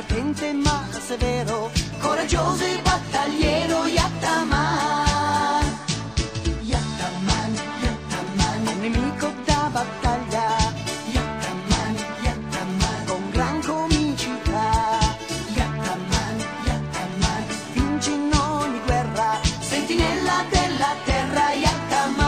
divertente ma severo, coraggioso e battagliero Yattaman. Yattaman, Yattaman, un nemico da battaglia. Yattaman, Yattaman, con gran comicità. Yattaman, Yattaman, vince in ogni guerra, sentinella della terra. Yattaman.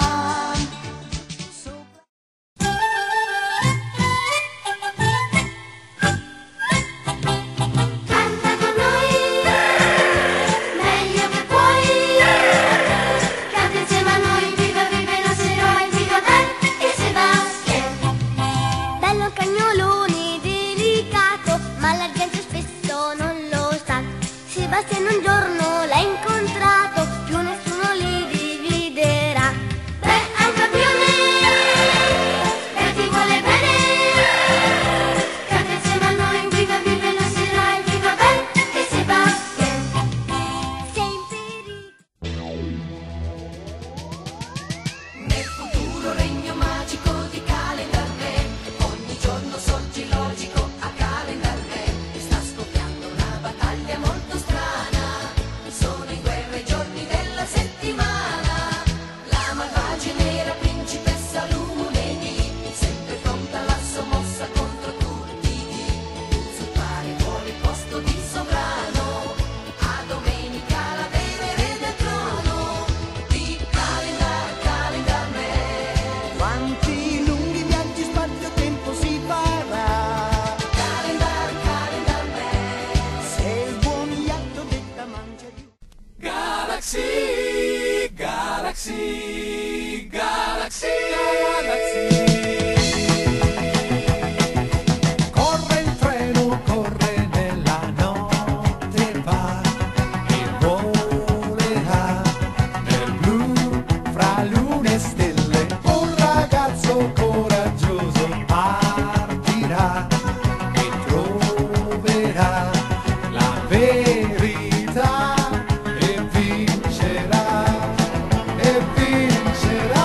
Sebastian un giorno l'ha incontrato, più nessuno li dividerà. Beh, è un campione che ti vuole bene, canta insieme a noi, viva, vive la sera e viva Ben e Sebastian. Sei in pericolo. Nel futuro regno magico di Calendar Man, ogni giorno sorge logico a Calendar Man. Sta scoppiando una battaglia molto strana, sono in guerra i giorni della settimana. La malvagia nera principessa lunedì, sempre pronta alla sua mossa contro tutti. Usurpare vuole il posto di sovrano, a domenica la deve re del trono di Calendar Man. Quanti lunghi viaggi spazio-tempo si farà? Calendar Man, se il buon Iatto detta mangia di... Galaxy, Galaxy, Galaxy, Galaxy. Corre il treno, corre nella notte, va e volerà nel blu fra lune e stelle. Un ragazzo coraggioso partirà e troverà la verità e vincerà, e vincerà.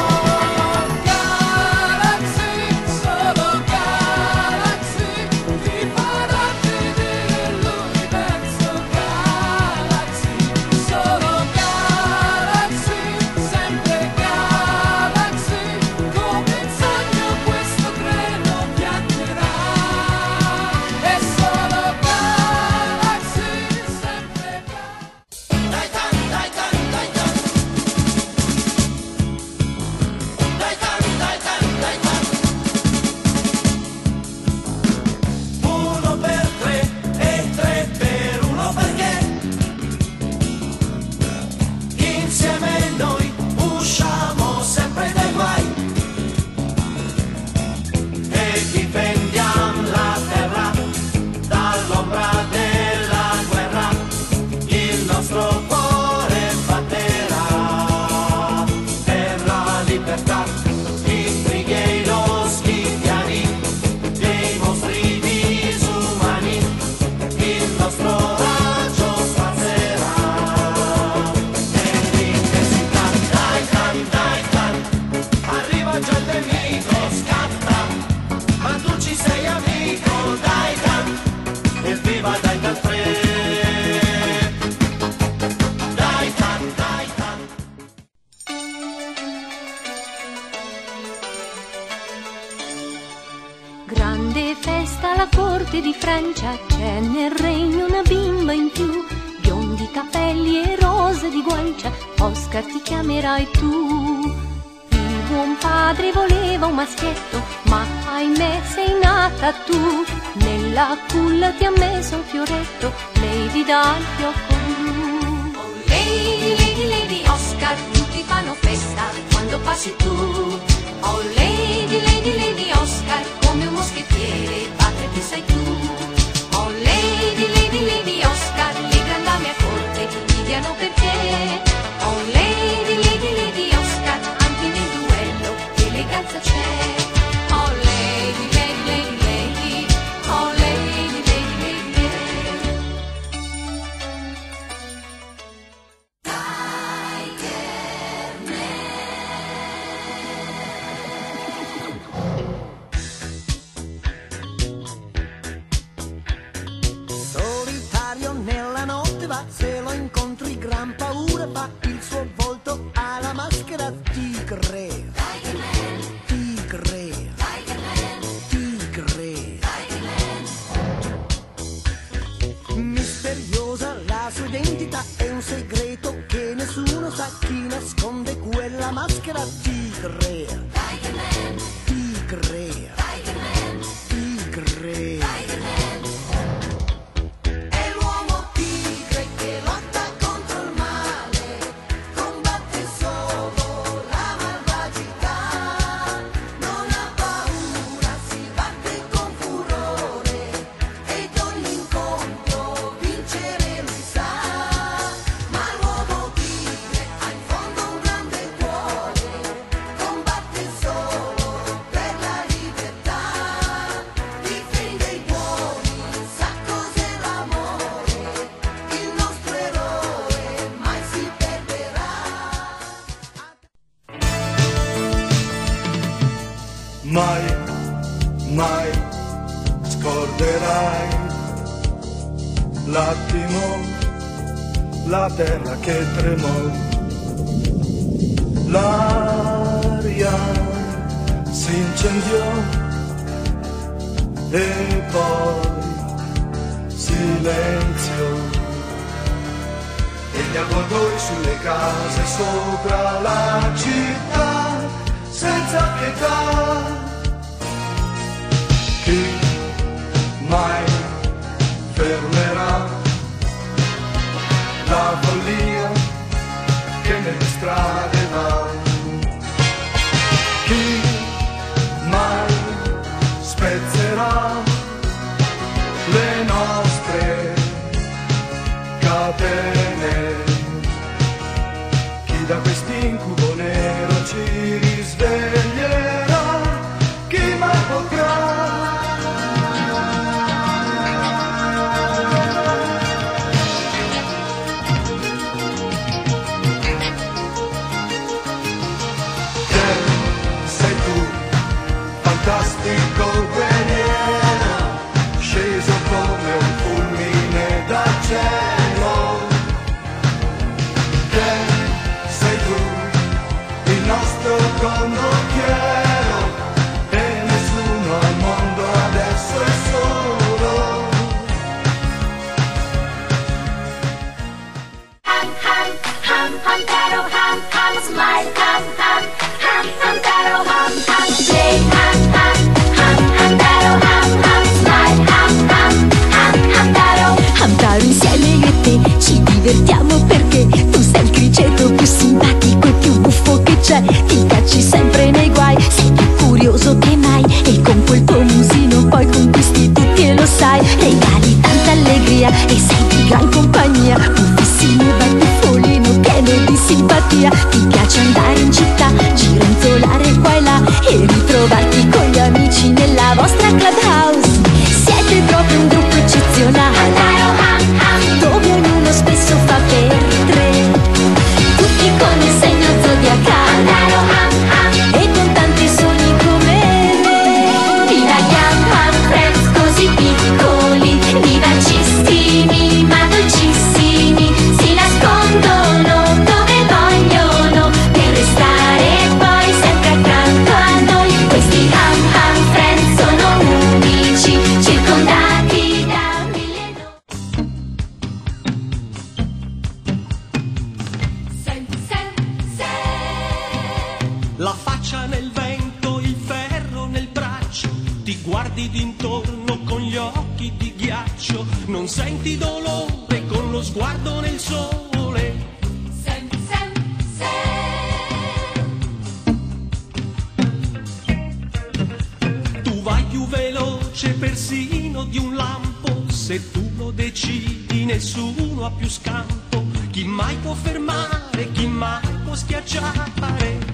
Galaxy, solo Galaxy ti farà vedere l'universo. Galaxy, solo Galaxy, sempre Galaxy, come il sogno questo treno viaggerà. E solo Galaxy, sempre Galaxy. Dai tan, dai tan, dai tan. Dai tan, dai tan, dai tan. Uno per tre e tre per uno perché insieme noi usciamo sempre dai guai e difendiamo la terra dall'ombra della guerra. Il nostro cuore batterà per la libertà, i brighe e los schifiani, dei mostri disumani. Il nostro raggio spazzerà nell'intensità. Dai tan, arriva già il nemico, scatta, ma tu ci sei amico. Dai tan, evviva dai tan 3. Dai tan, dai tan. Grande festa alla corte di Francia, c'è nel regno una bimba in più, biondi capelli e rose di guancia, Oscar ti chiamerai tu. Il buon padre voleva un maschietto, ma ahimè sei nata tu, nella culla ti ha messo un fioretto, Lady dal fiocco blu. Oh Lady, Lady, Lady Oscar, tutti fanno festa quando passi tu. Oh Lady, Lady, Lady Oscar, come un moschettiere batterti sei tu. Oh Lady, Lady, Lady Oscar, le grandi dame a corte ti invidiano per te. Oh Lady, Lady, Lady Oscar, anche nel duello che eleganza c'è. Oh Lady, Lady, Lady, Lady, oh Lady, Lady, Lady, Lady. Tigre, tigre, tigre, tigre. È l'uomo tigre che lotta contro il male, combatte solo la malvagità, non ha paura, si batte con furore e ogni incontro vincere lui sa. Ma l'uomo tigre ha in fondo un grande cuore, combatte solo per la libertà, difende i buoni, sa cos'è l'amore, il nostro eroe mai si perderà. Mai, mai scorderai l'attimo, la terra che tremò, l'aria si incendiò e poi silenzio. E gli avvoltoi sulle case sopra la città, senza pietà. Chi mai fermerà la follia che nelle strade va? Chi mai spezzerà le nostre catene? Chi da quest'incubo nero ci risveglierà? Chi mai potrà? Fantastico guerriero, sceso come un fulmine dal cielo. Che sei tu, il nostro condottiero, e nessuno al mondo adesso è solo. Ham, ham, ham, hamtaro, ham, ham, smile, ham, ham, ham, hamtaro, ham, ham, play, ham, ham, ham, hamtaro, ham, ham, smile, ham, ham, ham, hamtaro. Hamtaro, insieme io e te ci divertiamo perché tu sei il criceto più simpatico e più buffo che c'è. Ti cacci sempre nei guai, sei più curioso che mai, e con quel tuo musino poi conquisti tutti e lo sai. Regali tanta allegria e sei di gran compagnia, buffissimo e battifolino pieno di simpatia. Ti piace andare in città, gironzolare qua e là e ritrovarti con gli amici nella vostra clubhouse. Siete proprio un gruppo eccezionale, dove ognuno spesso fa per tre, tutti con il segno zodiacale e con tanti sogni come me. Viva gli Ham Friends così piccoli, vivacissimi ma dolcissimi, si nascondono dove vogliono per restare poi sempre accanto a noi. Questi Ham Friends sono unici, circondati da mille nomi. La faccia nel vento, il ferro nel braccio, ti guardi d'intorno con gli occhi di ghiaccio, non senti dolore con lo sguardo nel sole. Tu vai più veloce persino di un lampo, se tu lo decidi nessuno ha più scampo. Chi mai può fermare, chi mai può schiacciare?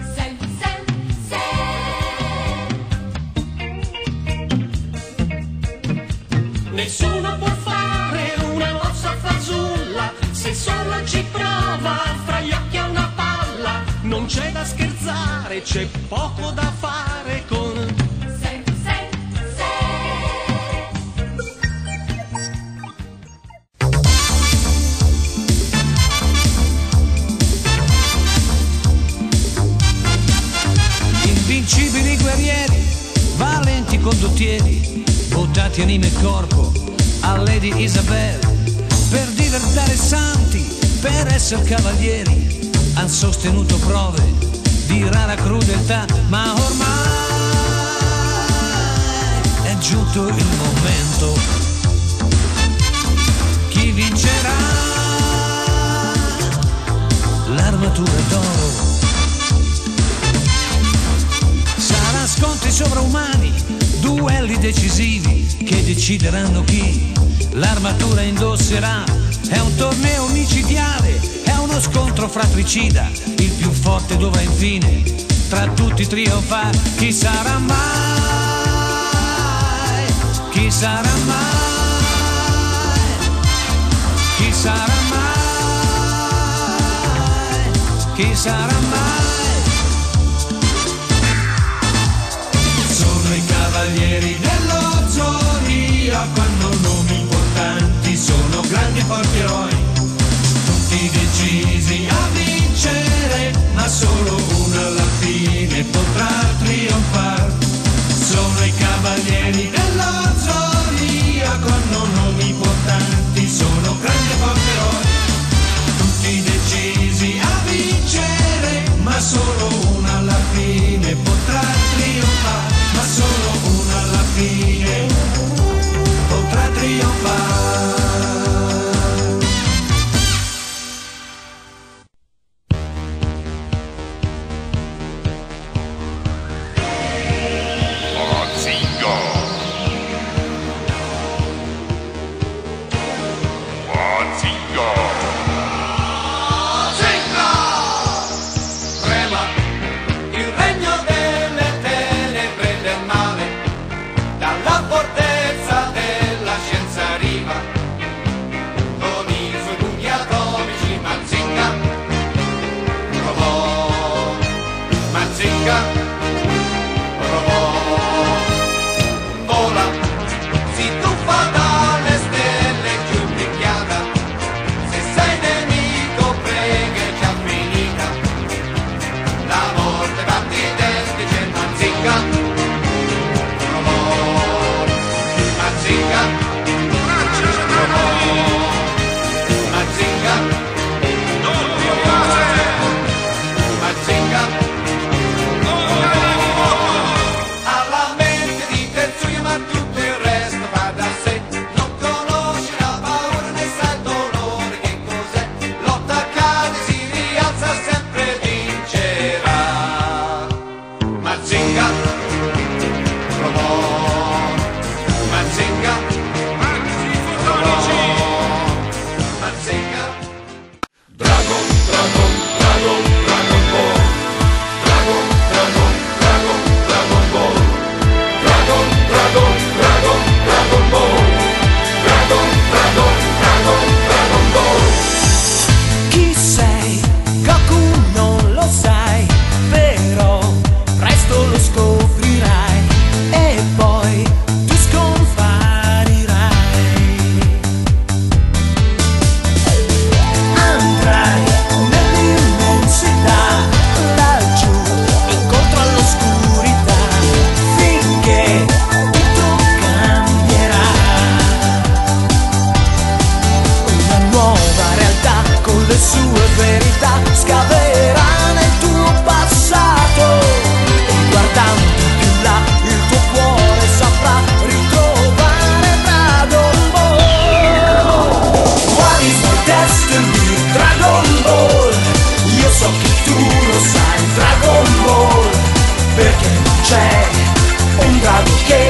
Nessuno può fare una mossa fazulla, se solo ci prova, fra gli occhi ha una palla. Non c'è da scherzare, c'è poco da fare con invincibili guerrieri, valenti condottieri, votati anima e corpo a Lady Isabel, per diventare santi, per essere cavalieri, han sostenuto prove di rara crudeltà, ma ormai è giunto il momento. Chi vincerà? L'armatura d'oro. Sarà scontri sovraumani, duelli decisivi che decideranno chi l'armatura indosserà. È un torneo micidiale, è uno scontro fratricida, il più forte dovrà infine tra tutti trionfare. Chi sarà mai? Chi sarà mai? Chi sarà mai? Chi sarà mai? Sono i cavalieri dello Zodiaco, hanno nomi importanti, sono grandi e forti eroi, tutti decisi a vincere, ma solo uno alla fine potrà trionfare. Sono i cavalieri dello Zodiaco, hanno nomi importanti, sono grandi e forti eroi, tutti decisi a vincere, ma solo uno alla fine potrà trionfare, ma solo uno alla fine potrà trionfare. Il regno delle tenebre del male, dalla fortezza della scienza arriva, con i suoi pugni atomici Mazinga, robot, Mazinga, robot, vola, si tuffa dalle stelle giù picchiata, se sei nemico prega è già finita. La morte batti i denti, c'è Mazinga, robot, Mazinga, robot, Mazinga, Mazinga, ha la mente di Tetsuya ma tutto il resto va da sé, non conosce la paura né sa il dolore che cos'è, lotta cade, si rialza, sempre vincerà. Mazinga, robot, Mazinga, robot, Mazinga. Dragon, Dragon, Dragon, Dragon Ball. Dragon, Dragon, Dragon, Dragon Ball. Dragon, Dragon, Dragon, Dragon Ball. Dragon, Dragon, Dragon, Dragon Ball. Chi sei? Goku non lo sai, però presto lo scoprirai e poi tu scomparirai. Andrai nell'immensità, laggiù, incontro all'oscurità, finché tutto cambierà. Una nuova realtà con le sue verità scaverà nel tuo passato e guardando più là il tuo cuore saprà ritrovare Dragon Ball. What is my destiny? Dragon Ball. Io so che tu lo sai, Dragon Ball, perché non c'è un drago che